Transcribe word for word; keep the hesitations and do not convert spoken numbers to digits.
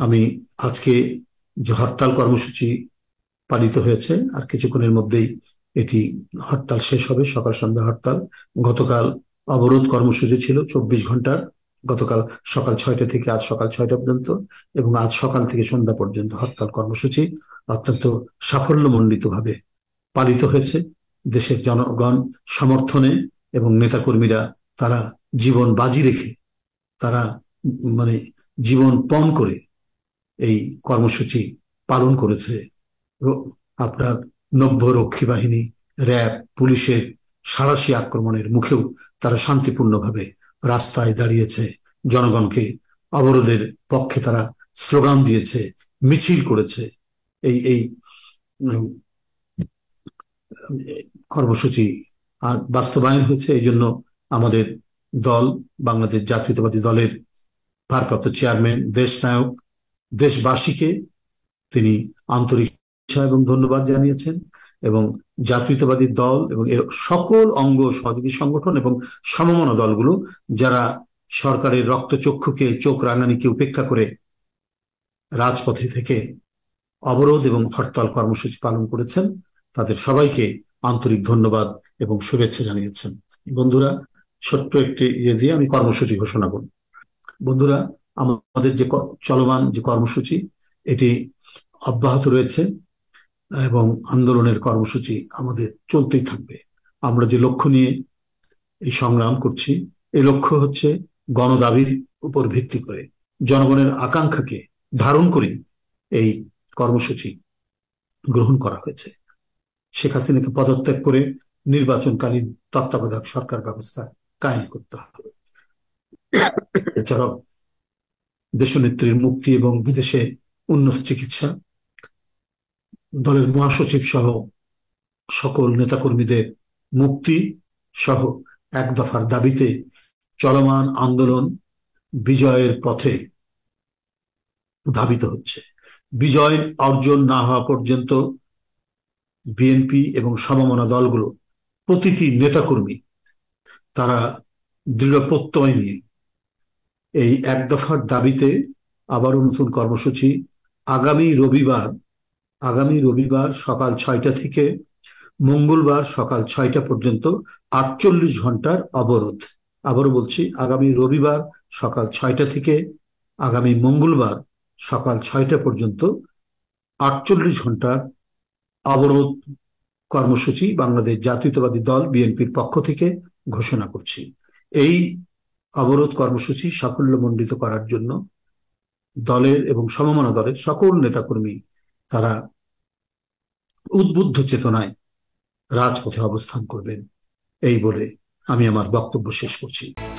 আমি আজকে যে হরতাল কর্মসূচি পালিত হয়েছে আর কিছুক্ষণের মধ্যেই এটি হরতাল শেষ হবে, সকাল সন্ধ্যা হরতাল। গতকাল অবরোধ কর্মসূচি ছিল চব্বিশ ঘন্টার। গতকাল সকাল ছয়টা থেকে আজ সকাল ছয়টা পর্যন্ত, এবং আজ সকাল থেকে সন্ধ্যা পর্যন্ত হরতাল কর্মসূচি অত্যন্ত সাফল্যমণ্ডিত ভাবে পালিত হয়েছে। দেশের জনগণ সমর্থনে এবং নেতাকর্মীরা তারা জীবন বাজি রেখে, তারা মানে জীবন পণ করে এই কর্মসূচি পালন করেছে। আপনার নব্য রক্ষী বাহিনী, র্যাব, পুলিশের সাঁড়াশি আক্রমণের মুখেও তারা শান্তিপূর্ণভাবে রাস্তায় দাঁড়িয়েছে। জনগণকে অবরোধের পক্ষে তারা স্লোগান দিয়েছে, মিছিল করেছে। এই এই কর্মসূচি বাস্তবায়ন হয়েছে। এই জন্য আমাদের দল, বাংলাদেশ জাতীয়তাবাদী দলের ভারপ্রাপ্ত চেয়ারম্যান, দেশনায়ক, দেশবাসীকে তিনি আন্তরিক এবং ধন্যবাদ জানিয়েছেন, এবং জাতীয়তাবাদী দল এবং এর সকল অঙ্গ সহযোগী সংগঠন এবং সমমনা দলগুলো যারা সরকারের রক্তচক্ষুকে, চোখ রাঙানিকে উপেক্ষা করে রাজপথে থেকে অবরোধ এবং হরতাল কর্মসূচি পালন করেছেন, তাদের সবাইকে আন্তরিক ধন্যবাদ এবং শুভেচ্ছা জানিয়েছেন। বন্ধুরা, ছোট্ট একটি ইয়ে দিয়ে আমি কর্মসূচি ঘোষণা করব। বন্ধুরা, আমাদের যে চলমান যে কর্মসূচি এটি অব্যাহত রয়েছে এবং আন্দোলনের কর্মসূচি আমাদের চলতেই থাকবে। আমরা যে লক্ষ্য নিয়ে এই সংগ্রাম করছি, এই লক্ষ্য হচ্ছে গণদাবির উপর ভিত্তি করে, জনগণের আকাঙ্ক্ষাকে ধারণ করে এই কর্মসূচি গ্রহণ করা হয়েছে। শেখ হাসিনাকে পদত্যাগ করে নির্বাচনকালীন তত্ত্বাবধায়ক সরকার ব্যবস্থা কায়েম করতে হবে। এছাড়াও দেশনেত্রীর মুক্তি এবং বিদেশে উন্নত চিকিৎসা, দলের মহাসচিব সহ সকল নেতাকর্মীদের মুক্তি সহ এক দফার দাবিতে চলমান আন্দোলন বিজয়ের পথে ধাবিত হচ্ছে। বিজয় অর্জন না হওয়া পর্যন্ত বিএনপি এবং সমমনা দলগুলো, প্রতিটি নেতাকর্মী তারা দৃঢ় প্রত্যয় নিয়ে এই এক দফার দাবিতে আবারও নতুন কর্মসূচি আগামী রবিবার আগামী রবিবার সকাল ছয়টা থেকে মঙ্গলবার সকাল ছয়টা পর্যন্ত আটচল্লিশ ঘন্টার অবরোধ। আবারও বলছি, আগামী রবিবার সকাল ছয়টা থেকে আগামী মঙ্গলবার সকাল ছয়টা পর্যন্ত আটচল্লিশ ঘন্টার অবরোধ কর্মসূচি বাংলাদেশ জাতীয়তাবাদী দল বিএনপির পক্ষ থেকে ঘোষণা করছি। এই অবরোধ কর্মসূচি সাফল্যমণ্ডিত করার জন্য দলের এবং সমমনা দলের সকল নেতাকর্মী তারা উদ্বুদ্ধ চেতনায় রাজপথে অবস্থান করবেন, এই বলে আমি আমার বক্তব্য শেষ করছি।